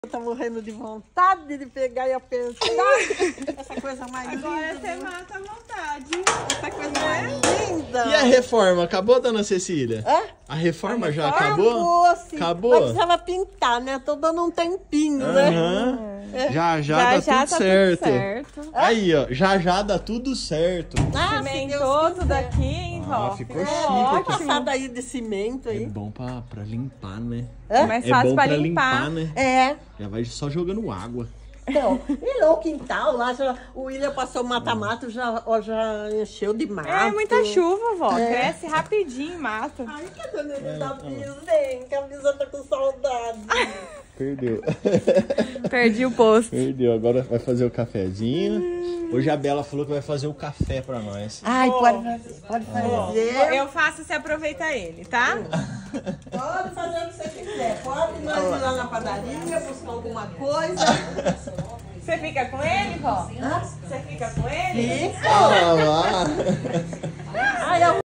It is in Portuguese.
Tá morrendo de vontade de pegar e apertar. Essa coisa mais linda. Agora você mata a vontade. Essa coisa mais linda. E a reforma? Acabou, dona Cecília? Hã? A reforma já acabou? Acabou, sim. Acabou? Mas precisava pintar, né? Tô dando um tempinho, Aham. né? Já dá tudo certo. Tudo certo. Aí, ó. Já dá tudo certo. Ah, Cimentou tudo aqui, hein, vó? Ah, ficou Uma chique. passada aí de cimento É aí. bom pra limpar, né? É mais fácil bom pra pra limpar. né? É. Já vai só jogando água. Então, e lá o quintal, lá o William passou mata-mato, já encheu de mato. É muita chuva, vó. Cresce rapidinho, mata. Ai, que a dona da Bisa, hein? Que a Bisa tá com saudade. Perdeu. Perdi o posto. Perdeu. Agora vai fazer o cafezinho. Hoje a Bela falou que vai fazer o café pra nós. Ai, pode fazer. Eu faço, você aproveita ele, tá? Pode fazer o que você quiser. Pode nós ir lá na padaria, buscar alguma coisa. Você fica com ele, vó? Hã? Você fica com ele? Fica. Ah lá.